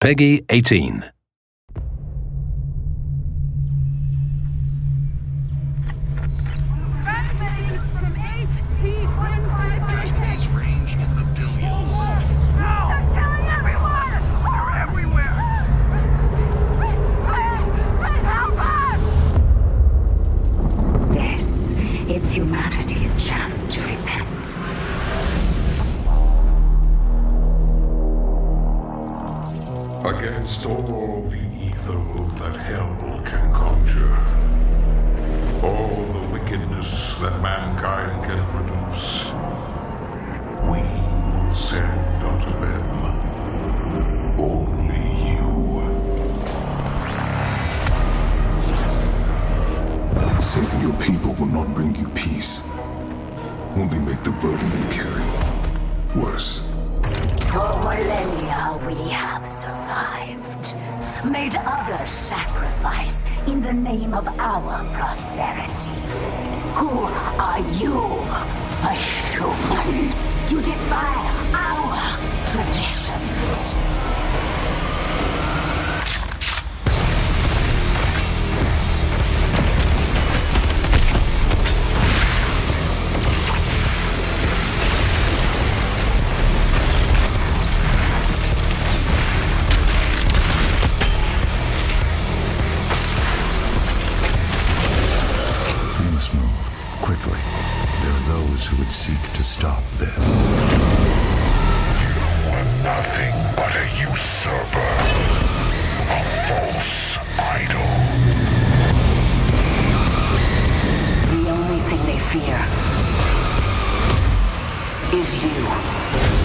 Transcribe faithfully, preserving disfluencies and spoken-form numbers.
PEGI eighteen. Casualties range in the billions. They're killing everyone! They're everywhere! Please, please help us! This is humanity's chance to repent. Against all the evil that hell can conjure, all the wickedness that mankind can produce, we will send unto them only you. Saving your people will not bring you peace. Only make the burden you carry worse. For millennia we have survived, made others sacrifice in the name of our prosperity. Who are you, a human, to defy our traditions? Quickly, there are those who would seek to stop them. You are nothing but a usurper, a false idol. The only thing they fear is you.